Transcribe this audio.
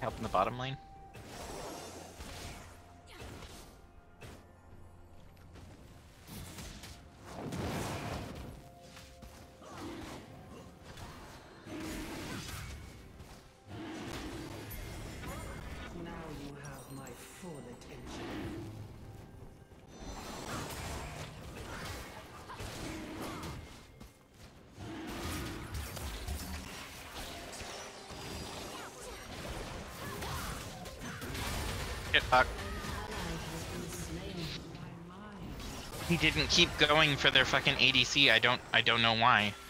Help in the bottom lane. Now you have my full attention. Shit, fuck. He didn't keep going for their fucking ADC. I don't know why.